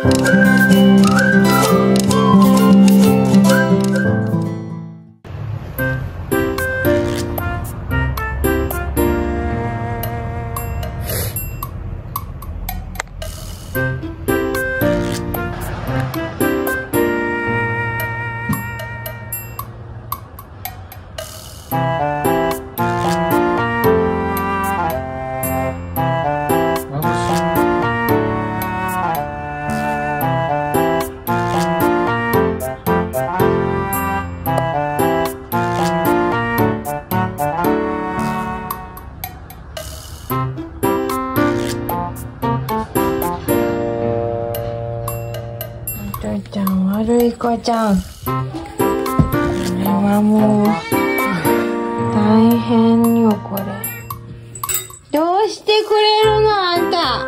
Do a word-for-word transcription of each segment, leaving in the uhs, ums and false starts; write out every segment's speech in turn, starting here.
ちゃん、悪い子ちゃん。これはもう大変よ、これ。どうしてくれるの、あんた。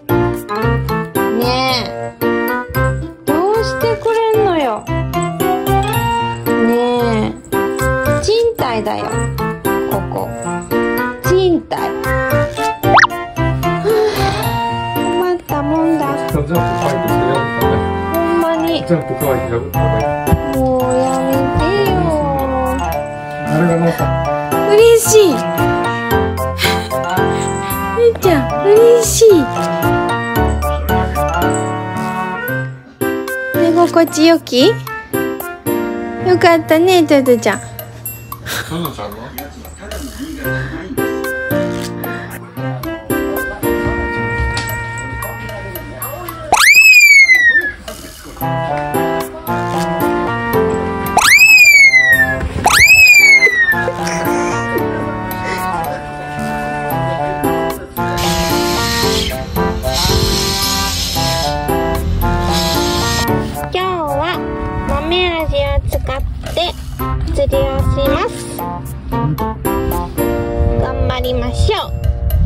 ねえ、どうしてくれんのよ。ねえ、賃貸だよ、ここ。賃貸。困ったもんだ。 ジャンプ書いてやるかね。ジャンプ可愛いやるかね。 もうやめてよ。 あれがなんか嬉しい。みーちゃん、嬉しい。寝心地よき？よかったね、トドちゃん。 トドちゃんの？ 釣りをします。頑張りましょう。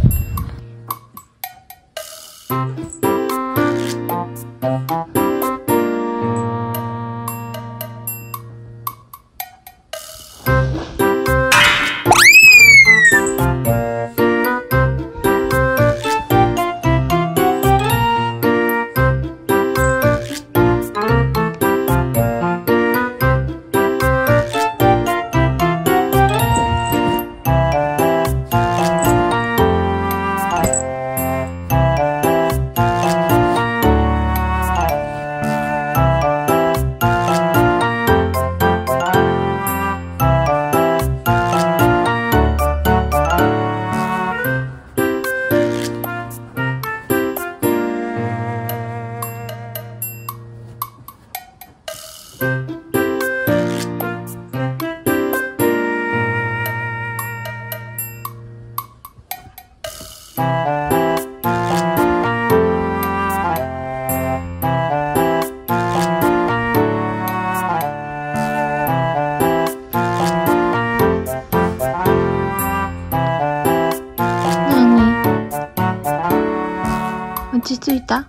落ち着いた？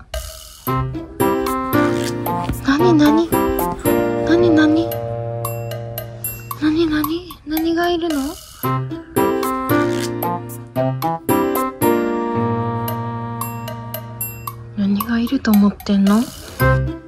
なになに？なになに？なになに？何がいるの？何がいると思ってんの？